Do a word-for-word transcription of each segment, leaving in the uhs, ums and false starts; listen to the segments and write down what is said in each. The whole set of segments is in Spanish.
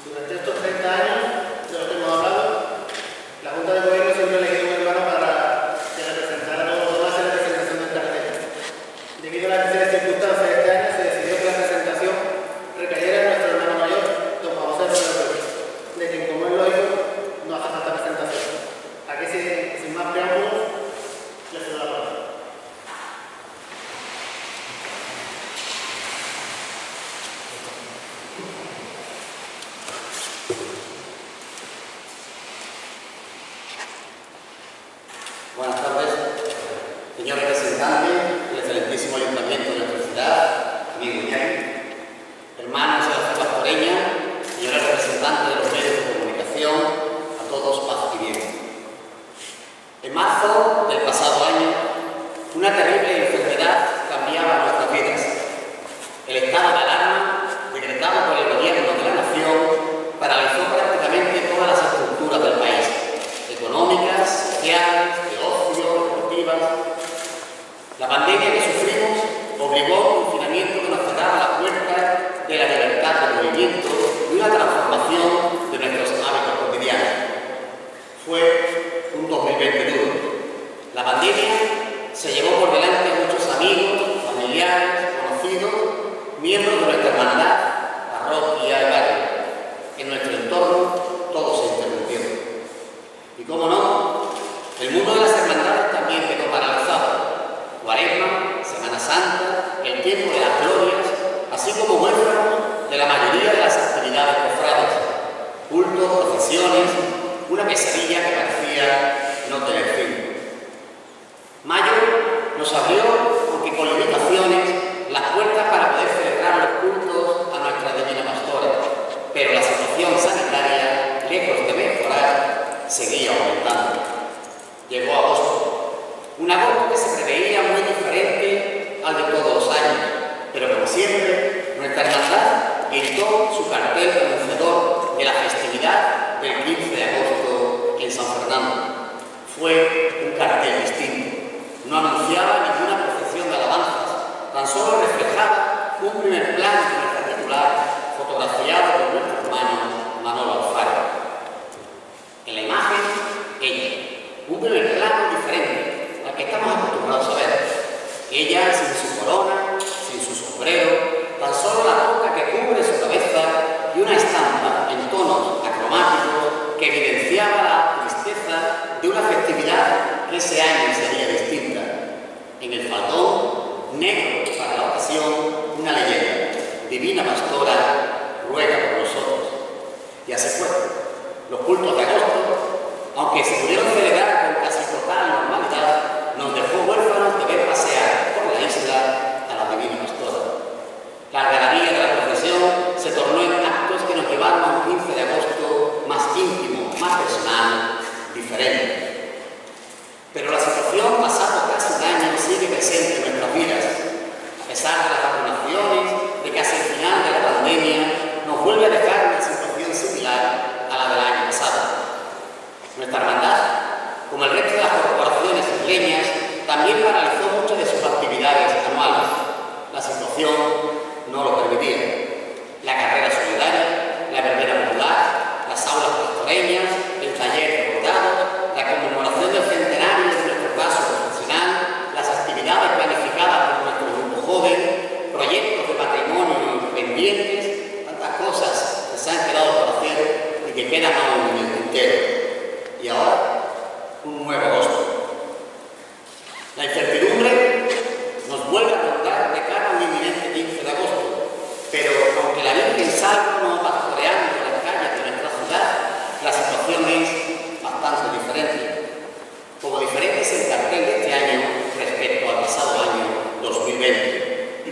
Durante estos treinta años de los que hemos hablado, la Junta de Gobierno siempre ha elegido un hermano para que representara a todos los demás en la presentación del cartel. Debido a las diferentes circunstancias de este año, se decidió que la presentación recayera en nuestro hermano mayor, don Juan José Rodríguez, de quien, como es lógico, no hace falta presentación. Aquí, sin, sin más preámbulos, le cedo la palabra. Buenas tardes, señor representante del excelentísimo Ayuntamiento de nuestra ciudad, amigo Iñaki, hermanos de la ciudad pastoreña, señores representantes de los medios de comunicación, a todos paz y bien. En marzo del pasado año, una terrible enfermedad cambiaba nuestras vidas. El estado de alarma, decretado por el gobierno de la nación, paralizó prácticamente todas las estructuras del país, económicas, sociales, la pandemia que sufrimos obligó a un confinamiento que nos cerraba la puerta de la libertad de movimiento y una transformación de nuestros hábitos cotidianos. Fue un dos mil veinte duro. La pandemia se llevó por delante a muchos amigos, familiares, conocidos, miembros de nuestra hermandad, parroquia y barrio. En nuestro entorno todo se interrumpió. Y cómo no, el mundo de las hermandades también quedó paralizado. Cuaresma, Semana Santa, el tiempo de las glorias, así como huérfanos de la mayoría de las actividades cofrades, cultos, procesiones, una pesadilla que parecía no tener fin. Mayo nos abrió, aunque con limitaciones, las puertas para poder celebrar los cultos a nuestra Divina Pastora, pero la situación sanitaria, lejos de mejorar, seguía aumentando. Llegó agosto, un agosto que se preveía muy diferente al de todos los años, pero como siempre, nuestra hermandad gritó su cartel anunciador de la festividad del quince de agosto en San Fernando. Fue un cartel distinto, no anunciaba ninguna procesión de alabanzas, tan solo reflejaba un primer plano de nuestra titular fotografiado por nuestro hermano Manolo Alfaro. En la imagen, ella. Un primer plano diferente al que estamos acostumbrados a ver. Ella sin su corona, sin su sombrero, tan solo la toca que cubre su cabeza y una estampa en tonos acromáticos que evidenciaba la tristeza de una festividad que ese año sería distinta. En el faldón, negro para la ocasión, una leyenda: Divina Pastora, ruega por nosotros. Y así fue. Los cultos de agosto, aunque se pudieron celebrar con casi total normalidad, nos dejó huérfanos de ver pasear por la isla a la Divina Pastora. La algarabía de la procesión se tornó en actos que nos llevaron a un quince de agosto más íntimo, más personal, diferente. Pero la situación, pasado casi un año, sigue presente en nuestras vidas. A pesar de las vacunaciones, de que hacia el final de la pandemia nos vuelve a dejar una situación similar a la del año pasado. Nuestra hermandad, como el resto de las corporaciones isleñas, también paralizó muchas de sus actividades anuales. La situación no lo permitía. La carrera solidaria, la verbena popular, las aulas pastoreñas, el taller de bordados, la conmemoración del centenario de nuestro paso profesional, las actividades planificadas por nuestro grupo joven, proyectos de patrimonio pendientes, tantas cosas que se han quedado por hacer y que quedan aún en el tintero. Y ahora, un nuevo agosto. La incertidumbre nos vuelve a contar de cara a un inminente quince de agosto, pero aunque la Virgen salga no pastoreando las calles de nuestra ciudad, la situación es bastante diferente. Como diferente es el cartel de este año respecto al pasado año dos mil veinte.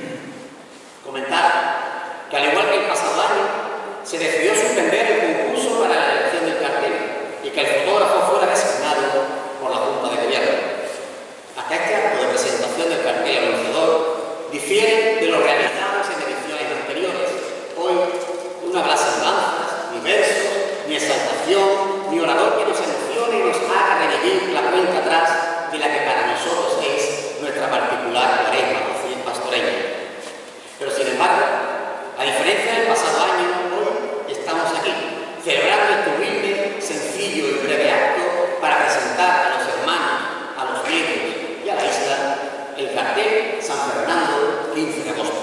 Comentar que al igual que el pasado año, se decidió suspender el concurso para la elección del cartel y que el fotógrafo fuera designado por la Junta de Gobierno. Hasta este acto de presentación del cartel anunciador difiere de lo realizado en ediciones anteriores. Hoy no habrá semblanzas, ni versos, ni exaltación, ni orador que nos emocione y nos haga revivir la cuenta atrás de la que para nosotros es nuestra particular Cuaresma pastoreña. Pero sin embargo, a diferencia del pasado año, hoy estamos aquí celebrando este humilde, sencillo y breve acto para presentar a los hermanos, a los medios y a la isla el cartel San Fernando, quince de agosto.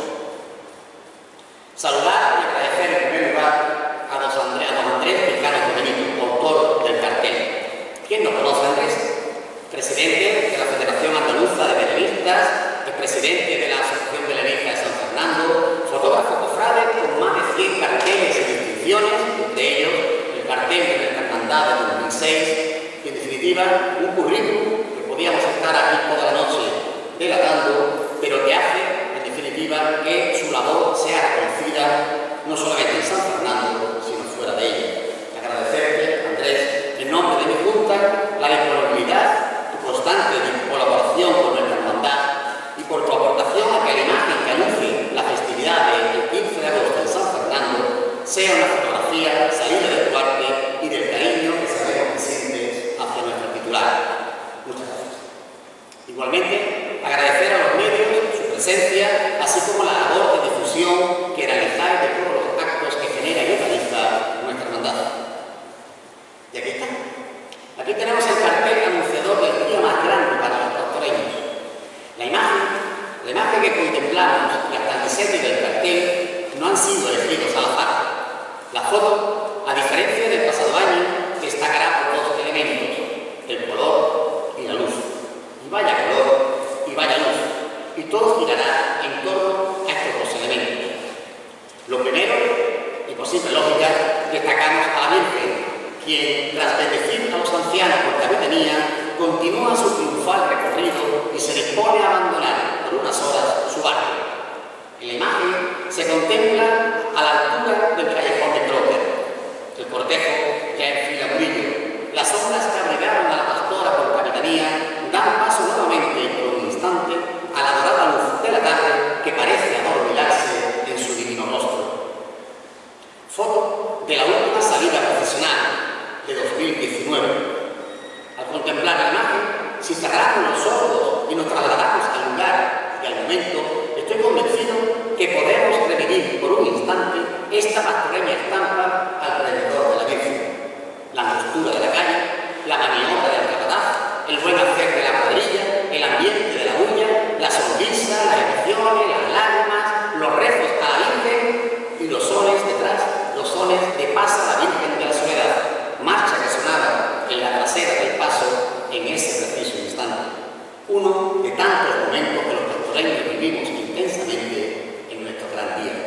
Saludar y agradecer en primer lugar a don Andrés, a don Andrés Pizcano Benito, autor del cartel. ¿Quién no conoce a Andrés? Presidente de la Federación Andaluza de Belenistas, el presidente de la Asociación Belenista de San Fernando, fotógrafo cofrade con más de cien carteles y distinciones, entre ellos el cartel de nuestra hermandad de dos mil seis, y en definitiva un currículum que podíamos estar aquí toda la noche delatando, pero que hace en definitiva que su labor sea reconocida no solamente en San Fernando, sino fuera de ella. Agradecerte, Andrés, en nombre de mi Junta, la disponibilidad, tu constante colaboración con nuestra hermandad y por tu aportación a que la imagen que anuncie la festividad del quince de agosto en San Fernando sea una fotografía salida de tu arte y del cariño que sabemos que sientes hacia nuestro titular. Muchas gracias. Igualmente, agradecer a los medios su presencia, así como la labor de difusión que realizáis de todos los actos que genera y organiza nuestra hermandad. Y aquí está. Aquí tenemos el cartel anunciador del día más grande para los pastoreños. La imagen, la imagen que contemplamos y hasta el diseño del cartel no han sido elegidos al azar. La foto, a diferencia del pasado año, destacará por dos elementos: el color y la luz. Y vaya color y vaya luz. Y todo girará en torno a estos dos elementos. Lo primero, y por simple lógica, destacamos a la Virgen, quien, tras bendecir a los ancianos por capitanía, continúa su triunfal recorrido y se dispone a abandonar por unas horas su barrio. En la imagen se contempla a la altura del callejón de Crocker. El cortejo ya enfila Murillo. Las sombras que abrigaron a la pastora por capitanía dan paso nuevamente y por un instante a la dorada luz de la tarde que parece adormilarse en su divino rostro. Foto de la última salida procesional de dos mil diecinueve. Al contemplar la imagen, si cerramos los ojos y nos trasladamos al lugar y al momento, estoy convencido que podemos revivir por un instante esta pastoreña estampa alrededor de la Virgen. La angostura de la calle, la maniobra del capataz, el buen hacer de la cuadrilla, el ambiente de la bulla, la sonrisa, las emociones, las lágrimas, los rezos a la Virgen y los sones detrás, los sones de Pasa la Virgen de la Soledad, marcha que sonaba en la trasera del paso en ese preciso instante. Uno de tantos momentos que los pastoreños vivimos intensamente en nuestro gran día.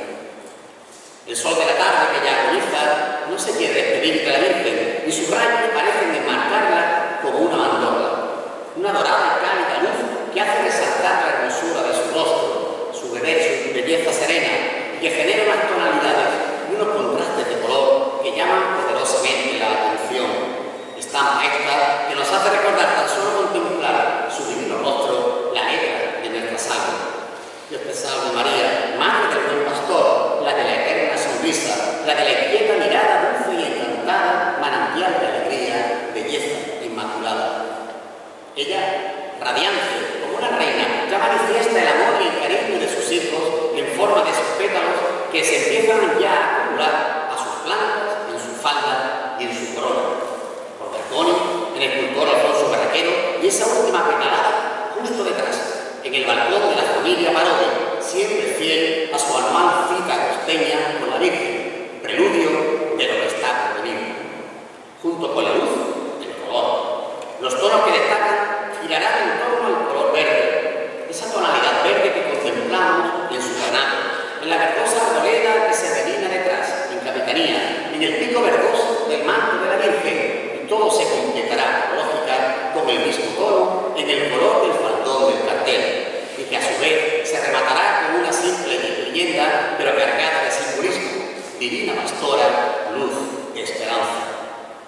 El sol de la tarde que ya agoniza no se quiere despedir de la Virgen y sus rayos parecen enmarcarla como una mandorla, una dorada y cálida luz que hace resaltar la hermosura de su rostro, su belleza serena y que genera unas tonalidades y unos contrastes de color que llaman poderosamente la atención. Estampa esta que nos hace recordar tan solo contemplar su divino rostro, la letra de nuestra salve. Dios te salve María, Madre del buen pastor, la de la eterna sonrisa, la de la inquieta mirada dulce y encantada, manantial de alegría, belleza inmaculada. Ella, radiante como una reina, ya manifiesta el amor y el cariño de sus hijos en forma de esos pétalos que se empiezan ya a acumular a sus plantas, en su falda y en su corona. Por Bertoni, en el escultor Alfonso Barraquero, y esa última petalada justo detrás, en el balcón de la familia Parodi, siempre fiel a su anual cita costeña con la Virgen, preludio de lo que está por venir. Junto con la luz, el color. Los tonos que destacan girarán en torno al color verde, esa tonalidad verde que contemplamos en su granado, en la verdosa arboleda que se avecina detrás, en capitanía, en el pico verdoso del manto de la Virgen, y todo se completará, por lógica, con el mismo tono en el color del faldón del cartel, y que a su vez se rematará con una simple leyenda, pero cargada de simbolismo: Divina Pastora, luz de esperanza.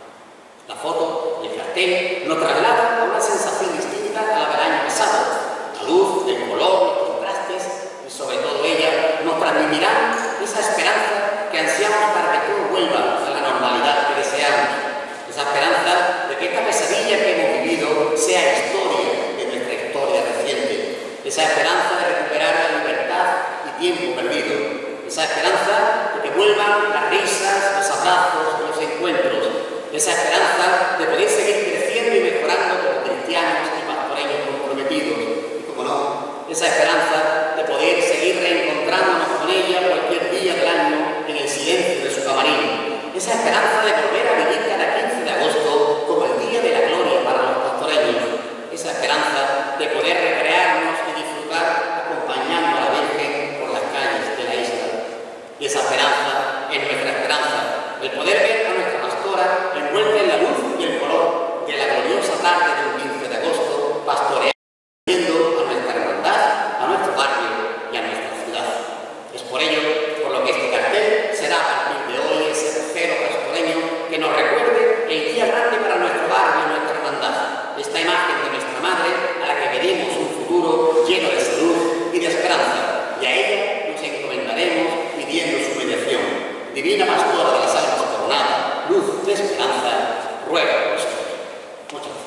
La foto y el cartel nos traslada a una sensación distinta a la del año pasado. La luz, el color, los contrastes y sobre todo ella nos transmitirá esa esperanza que ansiamos para que todo vuelva a la normalidad que deseamos. Esa esperanza de que esta pesadilla que hemos vivido sea historia de nuestra historia reciente. Esa esperanza de recuperar la libertad y tiempo perdido. Esa esperanza de que vuelvan las risas, los abrazos, los encuentros. esa esperanza de poder seguir creciendo y mejorando como cristianos y pastoreños comprometidos, y como no, esa esperanza de poder seguir reencontrándonos con ella cualquier día del año en el silencio de su camarino, esa esperanza de volver a vivir cada quince de agosto como el día de la gloria para los pastoreños, esa esperanza de poder recrearnos y disfrutar acompañando a la Virgen por las calles de la isla. Y esa esperanza es nuestra esperanza, el poder ver a nuestra pastora envuelta en la luz y el color de la gloriosa tarde del quince de agosto, pastoreando a nuestra hermandad, a nuestro barrio y a nuestra ciudad. Es por ello por lo que este cartel será a partir de hoy ese tercero pastoreño que nos recuerde el día grande para nuestro barrio y nuestra hermandad, esta imagen de nuestra Madre a la que pedimos un futuro lleno de salud y de esperanza, y a ella nos encomendaremos pidiendo su mediación. Divina Pastora de las almas coronadas, luz de esperanza, ruega por nosotros. Muchas gracias.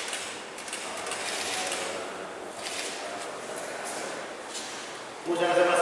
Muchas gracias.